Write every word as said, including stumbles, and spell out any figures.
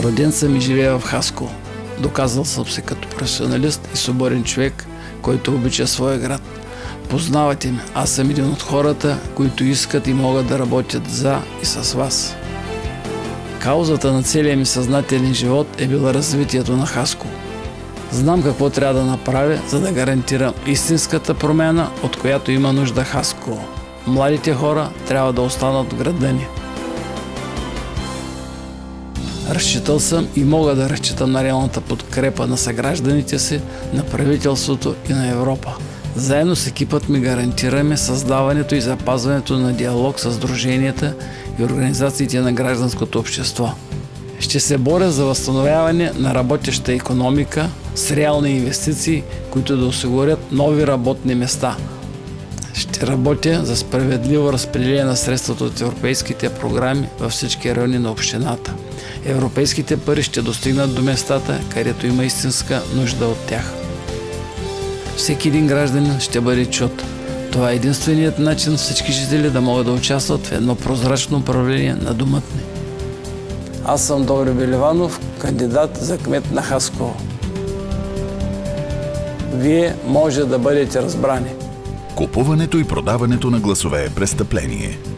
Роден съм и живея в Хасково. Доказал съм се като професионалист и свободен човек, който обича своя град. Познавате ме, аз съм един от хората, които искат и могат да работят за и с вас. Каузата на целия ми съзнателен живот е била развитието на Хасково. Знам какво трябва да направя, за да гарантирам истинската промяна, от която има нужда Хасково. Младите хора трябва да останат в града ни. Разчитал съм и мога да разчитам на реалната подкрепа на съгражданите си, на правителството и на Европа. Заедно с екипът ми гарантираме създаването и запазването на диалог с сдруженията и организациите на гражданското общество. Ще се боря за възстановяване на работеща икономика с реални инвестиции, които да осигурят нови работни места. Ще работя за справедливо разпределение на средствата от европейските програми във всички райони на общината. Европейските пари ще достигнат до местата, където има истинска нужда от тях. Всеки един гражданин ще бъде чут. Това е единственият начин всички жители да могат да участват в едно прозрачно управление на домът ни. Аз съм Добри Беливанов, кандидат за кмет на Хасково. Вие може да бъдете разбрани. Купуването и продаването на гласове е престъпление.